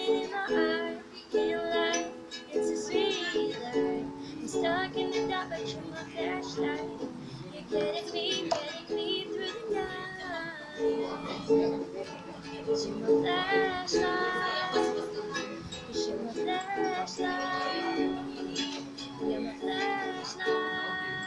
shining in my eye. Can't lie, it's a sweet light. I'm stuck in the dark, but you're my flashlight. You're getting me through the night. You're my flashlight. You're my flashlight. You're my flashlight.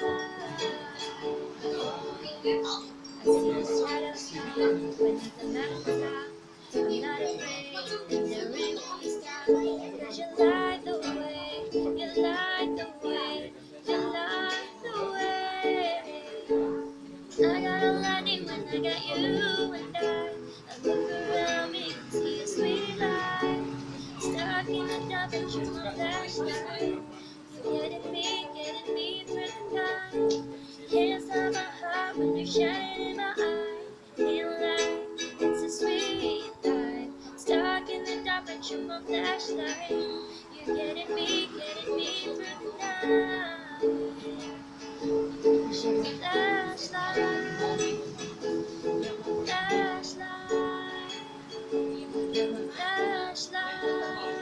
I see the shadows beneath the mountaintop. I'm not afraid that the rain won't stop. 'Cause you light the way, you light the way, you light the way. I got a lightning when I got you and I look around me and see a sweet light. Stuck in the dark, but you're my flashlight. You're getting me through the night. Can't stop my heart when you're shining in my eye. Can't lie, it's a sweet light. Stuck in the dark, but you're my flashlight. You're getting me through the night. You're my flashlight. You're my flashlight. You're my flashlight.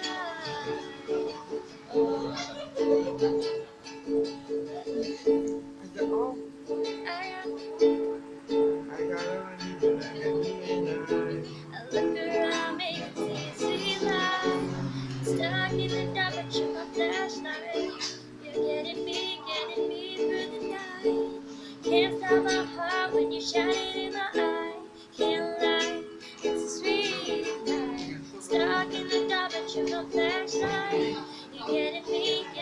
Is that all? I look around me and see a sweet light. Stuck in the dark, but you're my flashlight. You're getting me through the night. Can't stop my heart when you're shining in my eye. Can't lie, it's a sweet night. Stuck in the dark, but you're my flashlight. You're getting me